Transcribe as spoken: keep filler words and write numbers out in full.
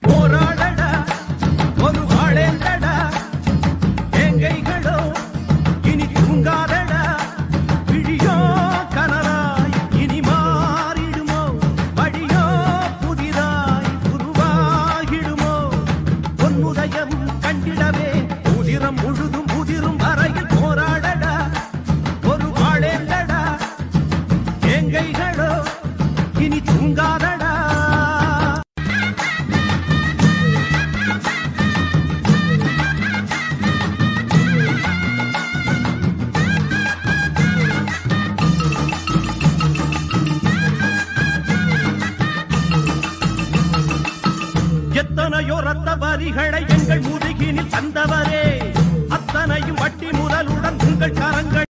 போராடடா ஒரு வாழேந்தடா ஏங்கைகளோ இனி தூங்காதடா விழியோ கனராய் இனி மாறிடுமோ வழியோ புதிதாய் உருவாகிடுமோ பொன்னுதயம் கண்டிடவே உதிரம் முழுதும் உதிரும் வரையில் போராடடா ஒரு வாழேந்தடா ஏங்கைகளோ இனி தூங்காதடா. எத்தனையோ ரத்த வரிகளை எங்கள் முதுகினில் தந்தவரே அத்தனையும் வட்டி முதலுடன் உங்கள் கரங்கள்